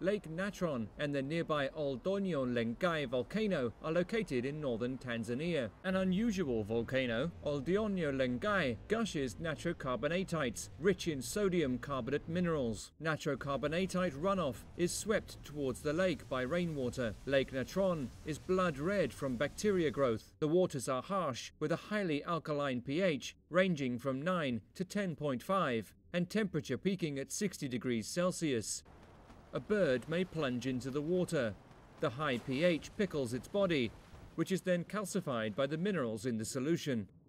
Lake Natron and the nearby Doinyo Lengai volcano are located in northern Tanzania. An unusual volcano, Doinyo Lengai, gushes natrocarbonatites, rich in sodium carbonate minerals. Natrocarbonatite runoff is swept towards the lake by rainwater. Lake Natron is blood red from bacteria growth. The waters are harsh, with a highly alkaline pH ranging from 9 to 10.5 and temperature peaking at 60 degrees Celsius. A bird may plunge into the water. The high pH pickles its body, which is then calcified by the minerals in the solution.